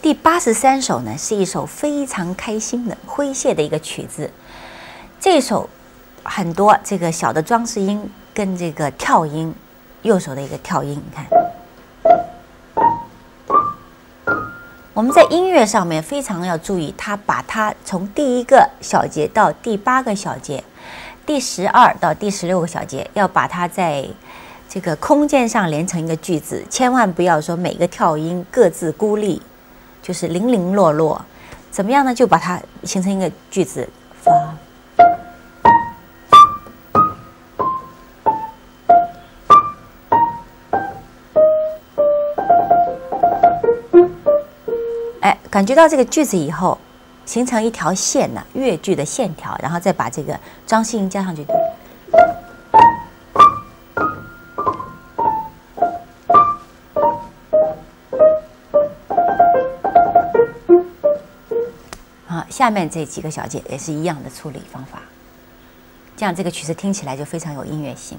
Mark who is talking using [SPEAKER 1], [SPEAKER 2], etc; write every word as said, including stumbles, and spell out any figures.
[SPEAKER 1] 第八十三首呢，是一首非常开心的诙谐的一个曲子。这首很多这个小的装饰音跟这个跳音，右手的一个跳音，你看。我们在音乐上面非常要注意，它把它从第一个小节到第八个小节，第十二到第十六个小节，要把它在这个空间上连成一个句子，千万不要说每个跳音各自孤立，就是零零落落。怎么样呢？就把它形成一个句子，发。哎，感觉到这个句子以后，形成一条线呢、啊，乐句的线条，然后再把这个装饰音加上去。好，下面这几个小节也是一样的处理方法，这样这个曲子听起来就非常有音乐性。